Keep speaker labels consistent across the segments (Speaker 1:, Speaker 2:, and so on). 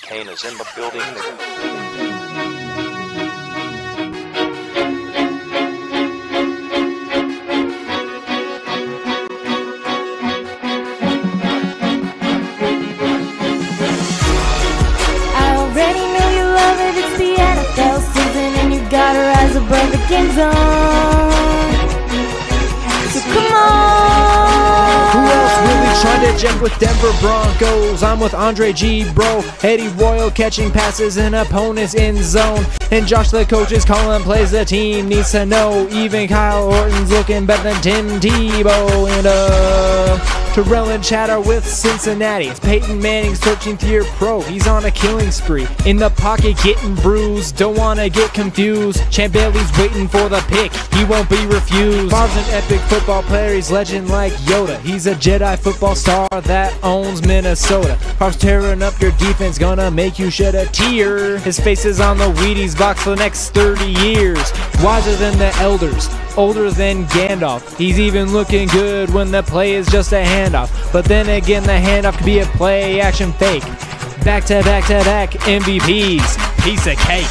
Speaker 1: Kane is in the building.
Speaker 2: Gotta rise above the game zone. So come on.
Speaker 3: Who else really trying to jet with Denver Broncos? I'm with Andre G, bro. Eddie Royal catching passes in opponents' end zone. And Josh, the coach, is calling plays the team needs to know. Even Kyle Orton's looking better than Tim Tebow. And Terrell and Chad are with Cincinnati. It's Peyton Manning's 13th year pro. He's on a killing spree. In the pocket getting bruised. Don't wanna get confused. Champ Bailey's waiting for the pick. He won't be refused. Favre's an epic football player. He's legend like Yoda. He's a Jedi football star that owns Minnesota. Favre's tearing up your defense. Gonna make you shed a tear. His face is on the Wheaties box for the next 30 years. Wiser than the elders. Older than Gandalf. He's even looking good when the play is just a handoff. But then again, the handoff could be a play action fake. Back to back to back MVPs. Piece of cake.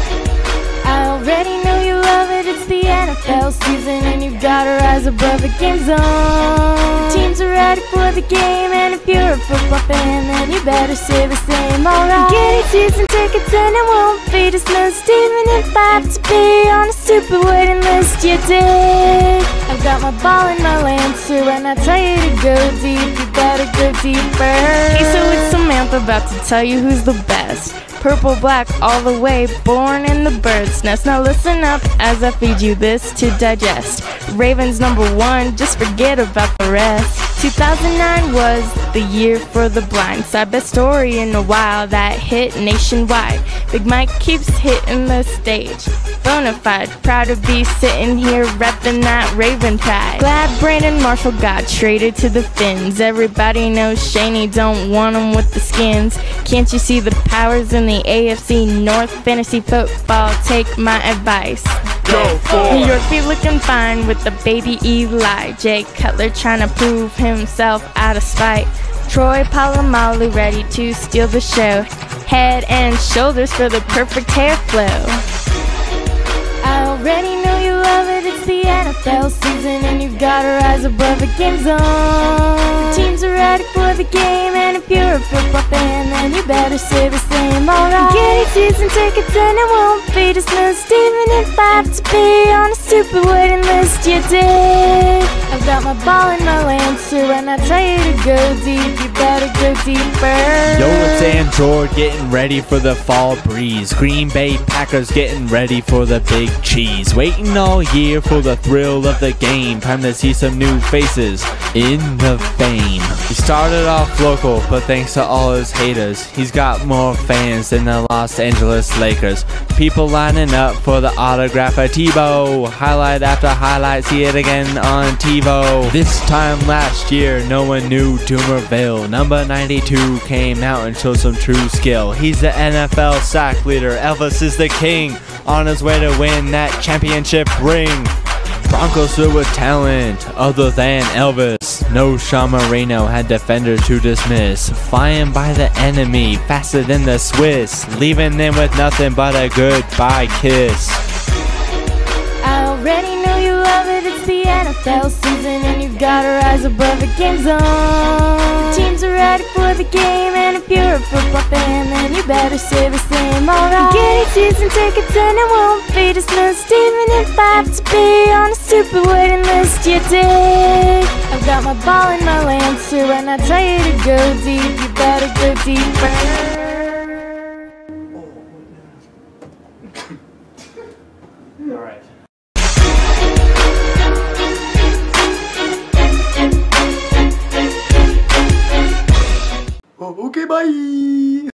Speaker 2: I already know you love it. It's the NFL season and you've gotta rise above the game zone. Teams are ready for the game, and if you're a football fan, then you better say the same. Alright, getting season tickets and it won't be dismissed. Even if I have to be on a stupid waiting list, you dig? I've got my ball and my lancer. When I tell you to go deep, you better go deeper. Hey, so it's Samantha about to tell you who's the best. Purple, black, all the way, born in the bird's nest. Now listen up as I feed you this to digest. Ravens #1, just forget about the rest. 2009 was the year for the blind. Side best story in a while that hit nationwide. Big Mike keeps hitting the stage. Bonafide, proud to be sitting here repping that Raven pride. Glad Brandon Marshall got traded to the Finns. Everybody knows Shaney don't want him with the skins. Can't you see the powers in the AFC North? Fantasy football, take my advice.
Speaker 3: Go for it.
Speaker 2: New York be looking fine with the baby Eli. Jay Cutler trying to prove himself out of spite. Troy Polamalu ready to steal the show. Head and shoulders for the perfect hair flow. I already know you love it. It's the NFL season and you've gotta rise above the game zone. Teams are ready for the game, and if you're a football fan, then you better say the same. Alright, getting season tickets and it won't be dismissed. Even if I have to be on a stupid waiting list, you dig? I've got my ball and my lancer. When I tell you to go deep, you better go deeper.
Speaker 3: Yo, it's Android getting ready for the fall breeze. Green Bay Packers getting ready for the big cheese. Waiting all year for the thrill of the game. Time to see some new faces in the fame. He started off local, but thanks to all his haters, he's got more fans than the Los Angeles Lakers. People lining up for the autograph of Tebow. Highlight after highlight, see it again on TiVo. This time last year, no one knew Doomerville. Number 92 came out and showed some true skill. He's the NFL sack leader. Elvis is the king, on his way to win that championship ring. Broncos filled with talent other than Elvis. No Sean Marino had defenders to dismiss. Flying by the enemy faster than the Swiss, leaving them with nothing but a goodbye kiss.
Speaker 2: I already know you love it. It's the NFL season and you've gotta rise above the game zone. Teams are ready for the game, and if you're a football fan, then you better say the same. Alright, getting season tickets and it won't be dismissed. Even if I have to be on a stupid waiting list, you dig? I've got my ball and my lancer. When I tell you to go deep, you better go deeper.